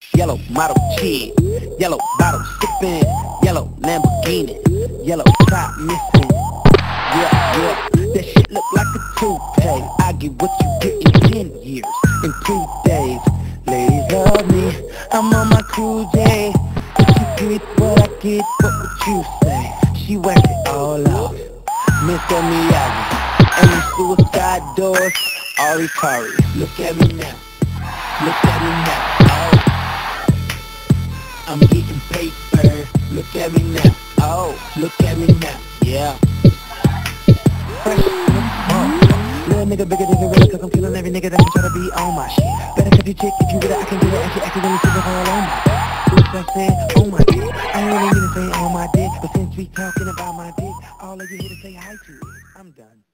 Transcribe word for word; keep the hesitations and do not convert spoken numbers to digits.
Yellow model kid, yellow bottle sipping, yellow Lamborghini, yellow top missing. Yeah, yeah, that shit look like a toupee. I get what you get in ten years, in two days. Ladies love me, I'm on my cruise day. If you get what I get, what would you say? She whacked it all off, Mister Miyagi, and them suicide doors, Ari Kari. Look at me now, look at me now. Oh, I'm getting paper. Look at me now. Oh, look at me now. Yeah. Fresh. Oh. Little nigga bigger than gorilla, cause I'm killing every nigga that can try to be on my shit. Better cut your chick if you with it, I can get it. And she accidentally took it all on my dick. Oops, I said, on my dick. I ain't really mean to say on my dick, but since we talking about my dick, all of you here to say hi to it. I'm done.